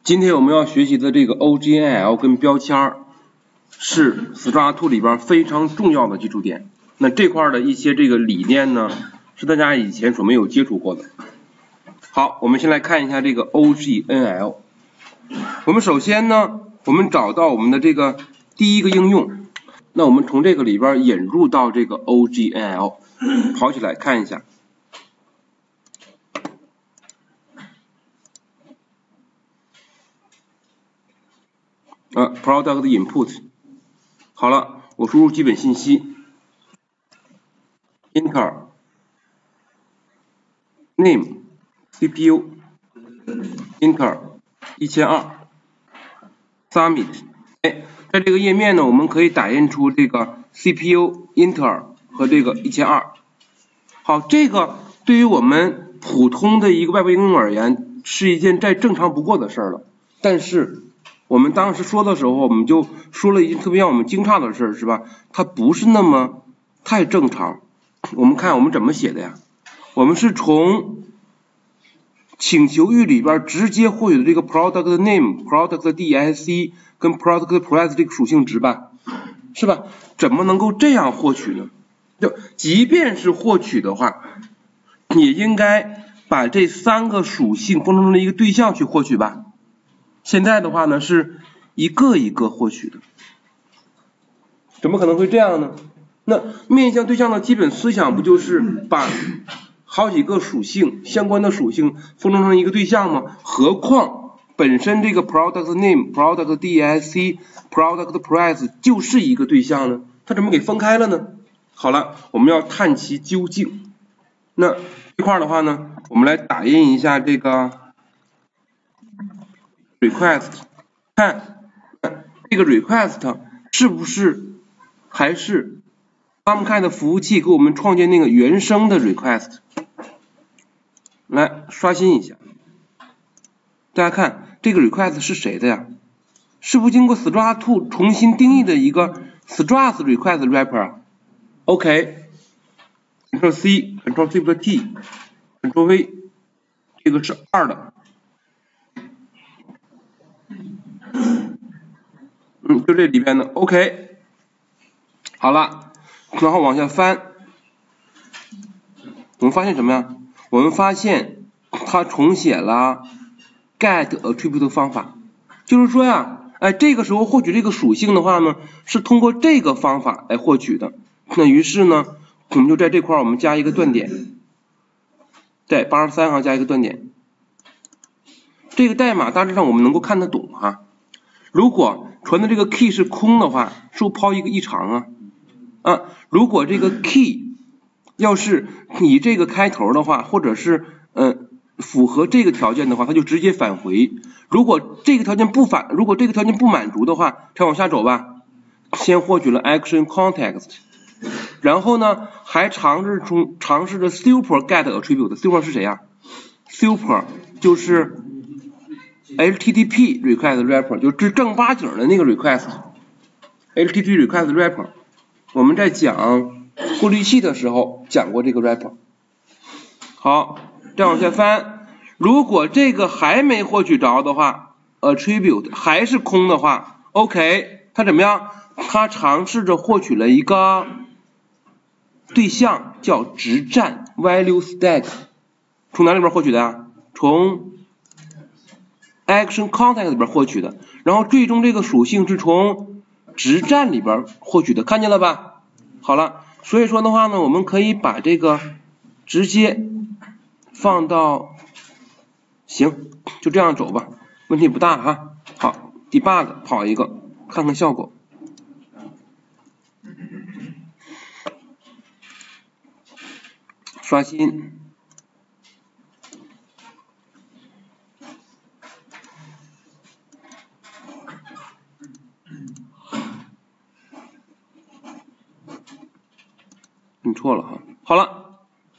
今天我们要学习的这个 OGNL 跟标签是 Struct2 里边非常重要的基础点。那这块的一些这个理念呢，是大家以前所没有接触过的。好，我们先来看一下这个 OGNL。我们首先呢，我们找到我们的这个第一个应用，那我们从这个里边引入到这个 OGNL， 跑起来看一下。product input， 好了，我输入基本信息 ，enter name CPU enter 1200 submit， 在这个页面呢，我们可以打印出这个 CPU enter 和这个1200。好，这个对于我们普通的一个外部应用而言，是一件再正常不过的事了，但是我们当时说的时候，我们就说了一件特别让我们惊诧的事，是吧？它不是那么太正常。我们看我们怎么写的呀？我们是从请求域里边直接获取的这个 product name、product DIC 跟 product price 这个属性值吧，是吧？怎么能够这样获取呢？就即便是获取的话，也应该把这三个属性分成了一个对象去获取吧。现在的话呢，是一个一个获取的，怎么可能会这样呢？那面向对象的基本思想不就是把好几个属性相关的属性分成一个对象吗？何况本身这个 product name、product DIC、product price 就是一个对象呢，它怎么给分开了呢？好了，我们要探其究竟。那这块的话呢，我们来打印一下这个request， 看这个 request 是不是还是Tomcat 服务器给我们创建那个原生的 request。 来刷新一下，大家看这个 request 是谁的呀？是不是经过 Struct2 重新定义的一个 Struct request wrapper 啊 ？OK， Ctrl C Ctrl Shift T Ctrl V， 这个是2的。就这里边的 OK， 好了，然后往下翻，我们发现什么呀？我们发现它重写了 get attribute 方法，就是说呀，这个时候获取这个属性的话呢，是通过这个方法来获取的。那于是呢，我们就在这块我们加一个断点，在83行加一个断点。这个代码大致上我们能够看得懂哈。如果传的这个 key 是空的话，是不是抛一个异常啊？如果这个 key 要是以这个开头的话，或者是符合这个条件的话，它就直接返回。如果这个条件不满足的话，再往下走吧。先获取了 action context， 然后呢还尝试着 super get attribute。super 是谁呀？super 就是HTTP request wrapper， 就是正八经的那个 request。HTTP request wrapper， 我们在讲过滤器的时候讲过这个 wrapper。好，再往下翻，如果这个还没获取着的话 ，attribute 还是空的话 ，OK， 它怎么样？它尝试着获取了一个对象叫直站 value stack， 从哪里边获取的呀？从action context 里边获取的，然后最终这个属性是从直站里边获取的，看见了吧？好了，所以说的话呢，我们可以把这个直接放到，行，就这样走吧，问题不大哈。好 ，debug 跑一个，看看效果。刷新。错了哈，好了，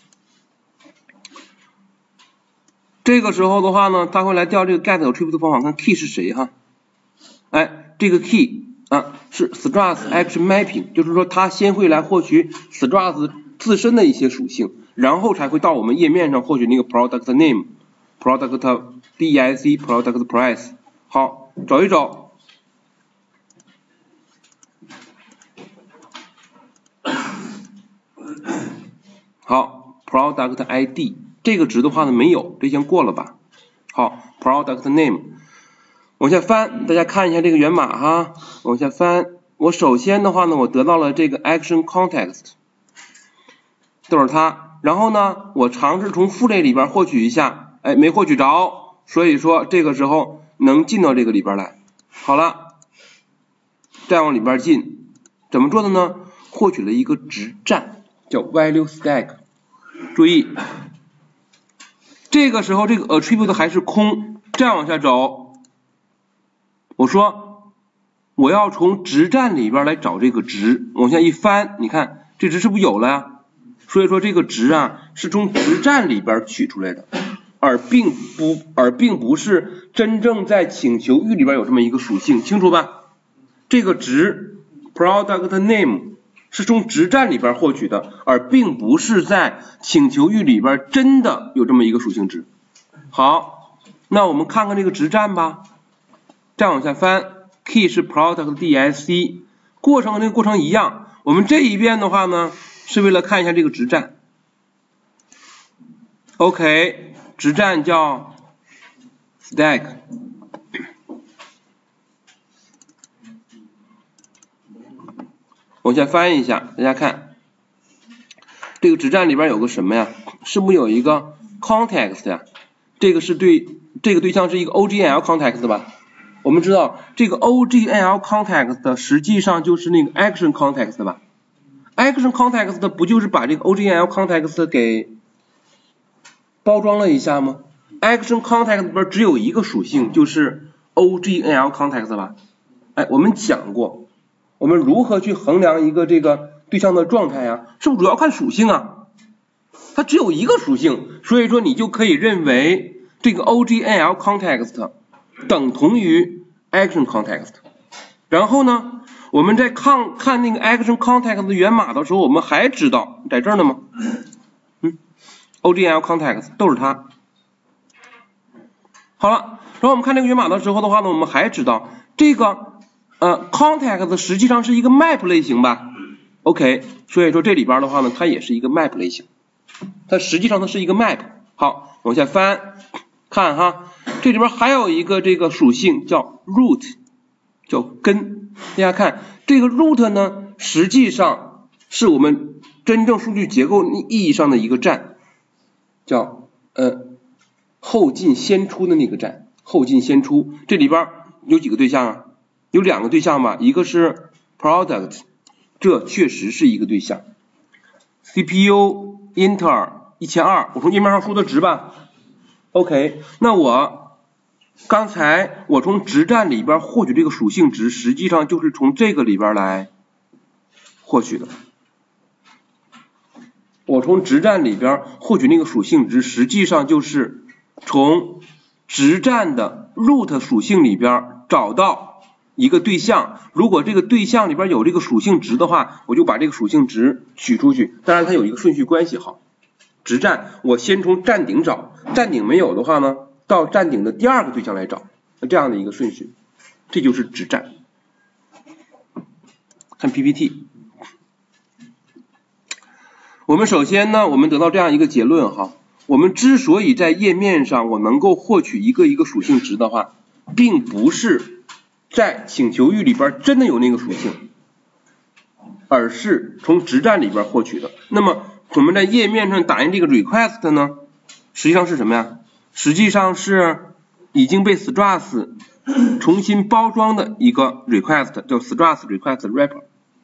这个时候的话呢，它会来调这个 get attribute 方法，看 key 是谁哈，这个 key 是 Struct action mapping， 就是说它先会来获取 Struct 自身的一些属性，然后才会到我们页面上获取那个 product name、product DIC、product price。 好，找一找。好 ，product ID 这个值的话呢没有，这先过了吧。好 ，product name 往下翻，大家看一下这个源码哈，往下翻。我首先的话呢，我得到了这个 action context， 都是它。然后呢，我尝试从父类里边获取一下，哎，没获取着，所以说这个时候能进到这个里边来。好了，再往里边进，怎么做的呢？获取了一个值站，叫 value stack。注意，这个时候这个 attribute 还是空。再往下走，我说我要从值站里边来找这个值，往下一翻，你看这值是不是有了呀？所以说这个值啊是从值站里边取出来的，而并不是真正在请求域里边有这么一个属性，清楚吧？这个值 product name 是从值站里边获取的，而并不是在请求域里边真的有这么一个属性值。好，那我们看看这个值站吧。再往下翻 ，key 是 product DSC， 过程和这个过程一样。我们这一遍的话呢，是为了看一下这个值站。OK， 值站叫 stack。往下翻一下，大家看，这个值站里边有个什么呀？是不是有一个 context 呀？这个是对这个对象是一个 OGL context 吧？我们知道这个 OGL context 实际上就是那个 action context 吧？ action context 不就是把这个 OGL context 给包装了一下吗？ action context 里边只有一个属性，就是 OGL context 吧？哎，我们讲过，我们如何去衡量一个这个对象的状态啊？是不是主要看属性啊？它只有一个属性，所以说你就可以认为这个 OGL context 等同于 action context。然后呢，我们在看那个 action context 的源码的时候，我们还知道在这儿呢吗？OGL context 都是它。好了，然后我们看这个源码的时候的话呢，我们还知道这个context 实际上是一个 map 类型吧 ？OK， 所以说这里边的话呢，它也是一个 map 类型。它实际上它是一个 map。好，往下翻，看哈，这里边还有一个这个属性叫 root， 叫根。大家看这个 root 呢，实际上是我们真正数据结构意义上的一个站，叫后进先出的那个站，后进先出。这里边有几个对象啊？有两个对象吧，一个是 product， 这确实是一个对象。CPU Intel 1200，我从页面上输的值吧。OK， 那我刚才我从值站里边获取这个属性值，实际上就是从这个里边来获取的。我从值站里边获取那个属性值，实际上就是从值站的 root 属性里边找到一个对象，如果这个对象里边有这个属性值的话，我就把这个属性值取出去。当然它有一个顺序关系，好，值站我先从站顶找，站顶没有的话呢，到站顶的第二个对象来找，这样的一个顺序，这就是值站。看 PPT， 我们首先呢，我们得到这样一个结论哈，我们之所以在页面上我能够获取一个属性值的话，并不是在请求域里边真的有那个属性，而是从值站里边获取的。那么我们在页面上打印这个 request 呢，实际上是什么呀？实际上是已经被 Struts 重新包装的一个 request， 叫 Struts request wrapper。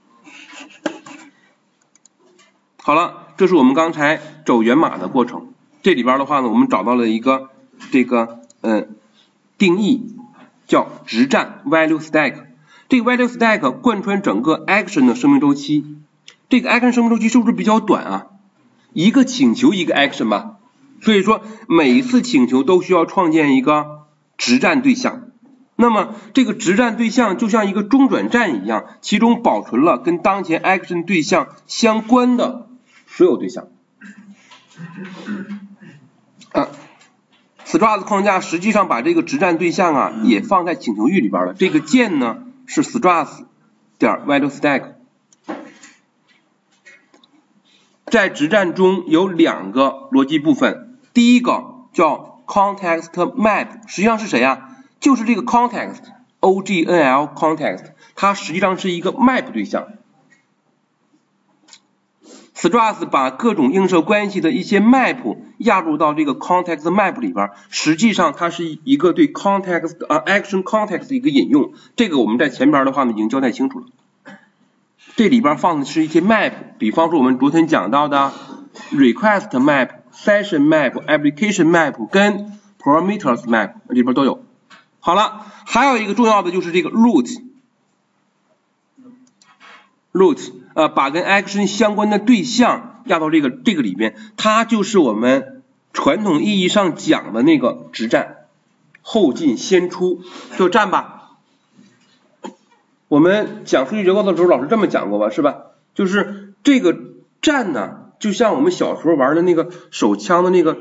好了，这是我们刚才走源码的过程。这里边的话呢，我们找到了一个这个定义，叫值站 value stack。这个 value stack 贯穿整个 action 的生命周期。这个 action 生命周期是不是比较短啊？一个请求一个 action 吧。所以说每一次请求都需要创建一个值站对象。那么这个值站对象就像一个中转站一样，其中保存了跟当前 action 对象相关的所有对象。 Struts 框架实际上把这个直站对象啊也放在请求域里边了。这个键呢是 Struts 点 ValueStack。在直站中有2个逻辑部分，第一个叫 Context Map， 实际上是谁呀？就是这个 Context OGNL Context， 它实际上是一个 Map 对象。Struts 把各种映射关系的一些 map 压入到这个 context map 里边，实际上它是一个对 context action context 的一个引用。这个我们在前边的话呢已经交代清楚了。这里边放的是一些 map， 比方说我们昨天讲到的 request map、session map、application map 跟 parameters map 里边都有。好了，还有一个重要的就是这个 root。把跟 action 相关的对象压到这个里面，它就是我们传统意义上讲的那个直站，后进先出，就站吧。我们讲数据结构的时候，老师这么讲过吧，是吧？就是这个站呢，就像我们小时候玩的那个手枪的那个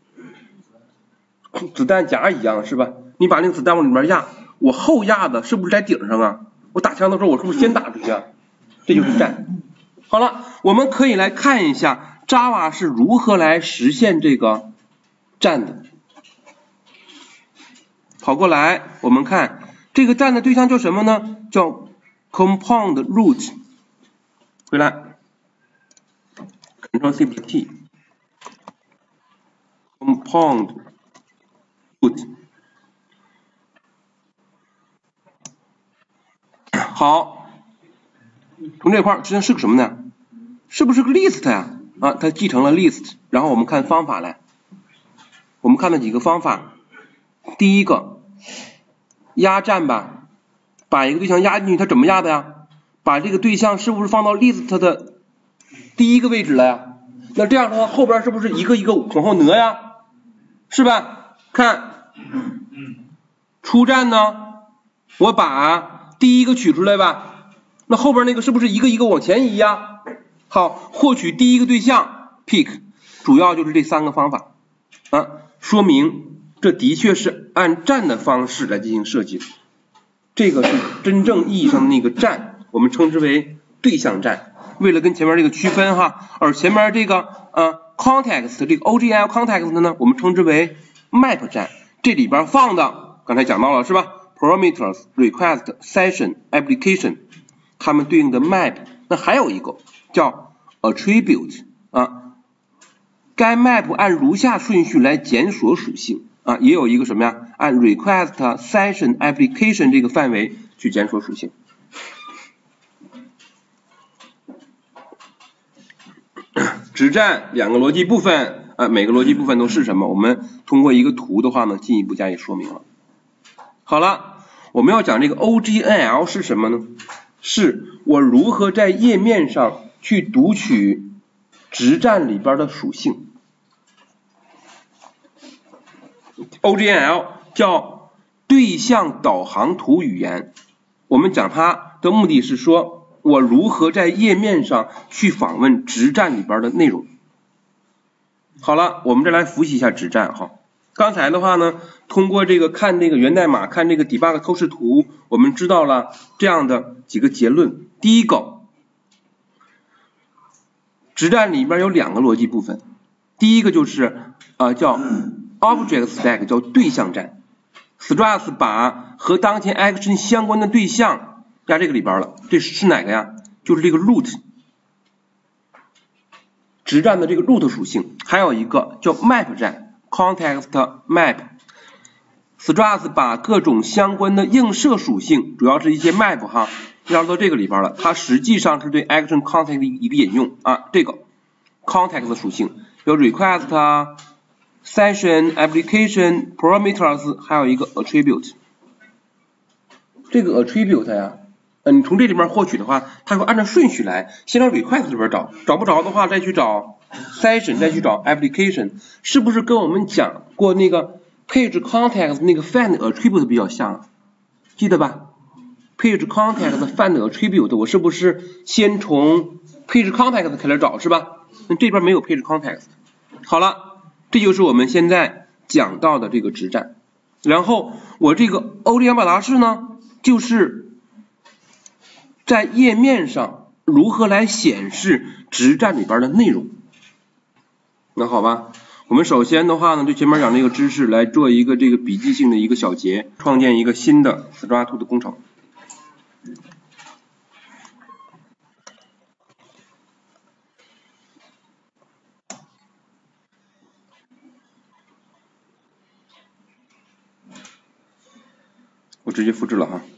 子弹夹一样，是吧？你把那个子弹往里面压，我后压的是不是在顶上啊？我打枪的时候，我是不是先打出去啊？这就是站。好了，我们可以来看一下 Java 是如何来实现这个站的。跑过来，我们看这个站的对象叫什么呢？叫 compound root。回来 Ctrl+C+T compound root。好。从这块实际上是个什么呢？是不是个 list 呀？啊，它继承了 list。然后我们看方法来，我们看了几个方法。第一个，压站吧，把一个对象压进去，它怎么压的呀？把这个对象是不是放到 list 的第一个位置了呀？那这样的话，后边是不是一个一个往后挪呀？是吧？看，出站呢，我把第一个取出来吧。那后边那个是不是一个一个往前移呀？好，获取第一个对象 pick， 主要就是这3个方法啊，说明这的确是按站的方式来进行设计的。这个是真正意义上的那个站，我们称之为对象站。为了跟前面这个区分哈，而前面这个context 这个 OGL context 呢，我们称之为 map 站。这里边放的刚才讲到了是吧 ？parameters、request、session、application。它们对应的 map， 那还有一个叫 attribute 啊，该 map 按如下顺序来检索属性啊，也有一个什么呀？按 request、session、application 这个范围去检索属性。直站2个逻辑部分啊，每个逻辑部分都是什么？我们通过一个图的话呢，进一步加以说明了。好了，我们要讲这个 OGNL 是什么呢？是我如何在页面上去读取直站里边的属性。OGNL 叫对象导航图语言，我们讲它的目的是说我如何在页面上去访问直站里边的内容。好了，我们再来复习一下直站哈。刚才的话呢，通过这个看这个源代码，看这个 debug 透视图，我们知道了这样的几个结论。第一个，直站里边有2个逻辑部分，第一个就是叫 object stack， 叫对象站。Struts 把和当前 action 相关的对象压这个里边了，这是哪个呀？就是这个 root。直站的这个 root 属性，还有一个叫 map 站。Context map， Struts 把各种相关的映射属性，主要是一些 map 哈，压到这个里边了。它实际上是对 action context 的一个引用啊。这个 context 属性有 request、session、application、parameters， 还有一个 attribute。这个 attribute 呀，你从这里面获取的话，它会按照顺序来，先到 request 里边找，找不着的话再去找 session， 再去找 application， 是不是跟我们讲过那个 page context 那个 find attribute 比较像？记得吧 ？page context find attribute， 我是不是先从 page context 开始找是吧？那这边没有 page context。好了，这就是我们现在讲到的这个直站，然后我这个 OGL 表达式呢，就是在页面上如何来显示直站里边的内容。那好吧，我们首先的话呢，对前面讲这个知识来做一个这个笔记性的一个小结，创建一个新的 Struct2 的工程。我直接复制了哈。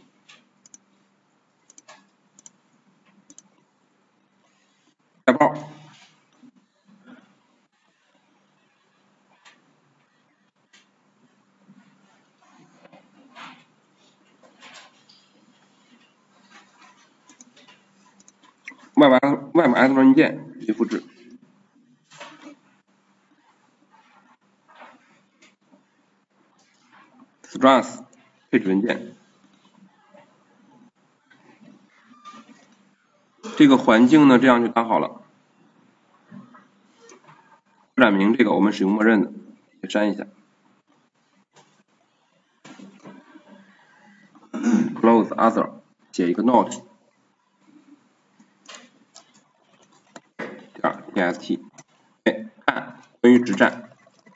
带包。YMS 文件直接复制。Struct 配置文件。这个环境呢，这样就打好了。扩展名这个我们使用默认的，也删一下。Close other， 写一个 note。txt， 看关于直站，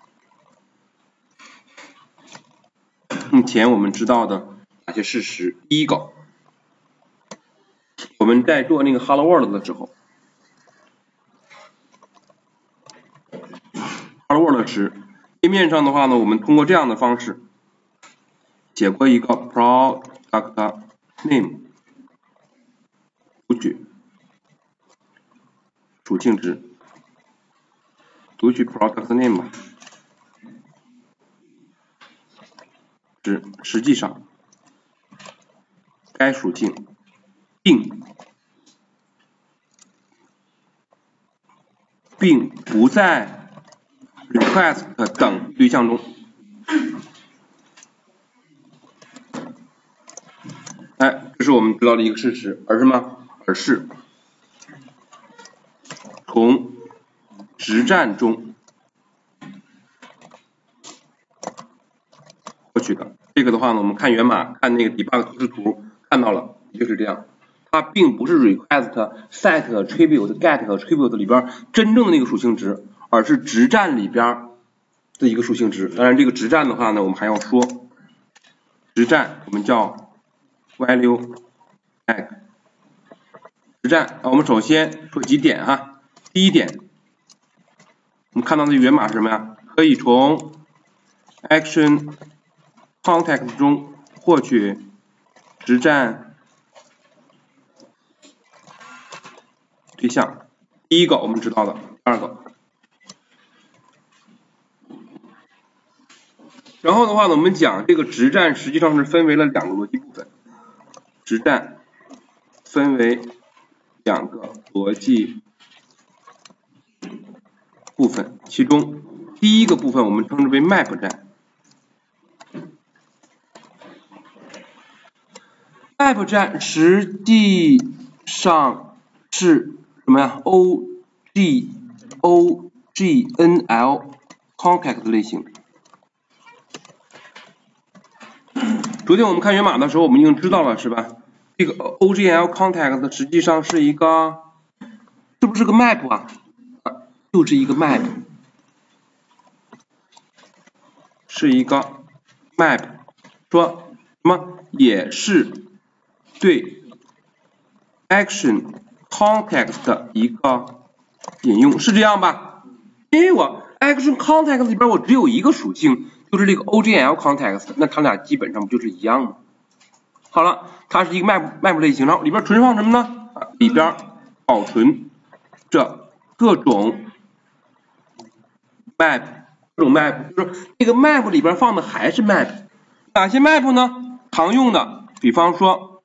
目前我们知道的哪些事实？第一个，我们在做那个 Hello World 的时候 ，Hello World 时页面上的话呢，我们通过这样的方式写过一个 product name 读取属性值。读取 product name 吧，实际上该属性并不在 request 等对象中。哎，这是我们知道的一个事实，而是什么？而是从直站中获取的。这个的话呢，我们看源码，看那个 debug 图示图看到了，就是这样。它并不是 request、set、attribute、get 和 attribute 里边真正的那个属性值，而是直站里边的一个属性值。当然，这个直站的话呢，我们还要说，直站我们叫 value tag。直站，我们首先说几点哈。第一点，我们看到的源码是什么呀？可以从 action context 中获取直站对象。第一个我们知道的，第二个。然后的话呢，我们讲这个直站实际上是分为了两个逻辑部分。直站分为两个逻辑部分，其中第一个部分我们称之为 map 站。map 站实际上是什么呀 ？OGNL context 类型。昨天我们看源码的时候，我们已经知道了，是吧？这个 OGNL context 实际上是一个，是不是个 map 啊？就是一个 map， 是一个 map， 说什么也是对 action context 的一个引用，是这样吧？因为我 action context 里边我只有一个属性，就是这个 OGNL context， 那它俩基本上不就是一样吗？好了，它是一个 map 类型，然后里边存放什么呢？里边保存着各种 map， 就是这个 map 里边放的还是 map， 哪些 map 呢？常用的，比方说，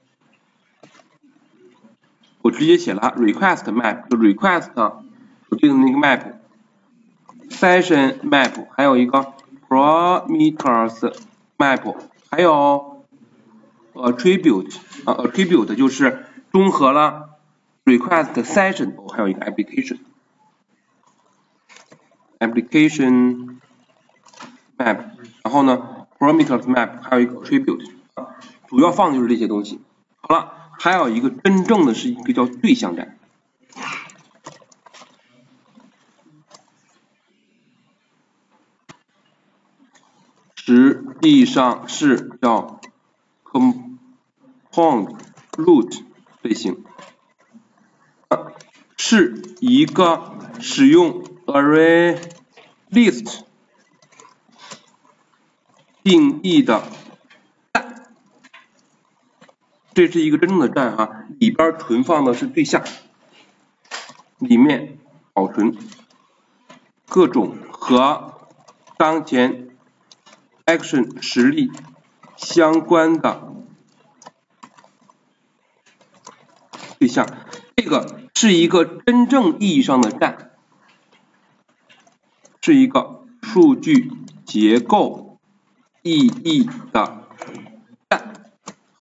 我直接写了 request map， 就 request 所定的那个 map，session map， 还有一个 parameters map， 还有 attribute，attribute 就是综合了 request session， 还有一个 application map， 然后呢 parameters map， 还有一个 attribute， 主要放的就是这些东西。好了，还有一个真正的是一个叫对象站。实际上是叫 compound root 类型，是一个使用 array list 定义的站，这是一个真正的站哈，里边存放的是对象，里面保存各种和当前 action 实例相关的对象，这个是一个真正意义上的站，是一个数据结构意义的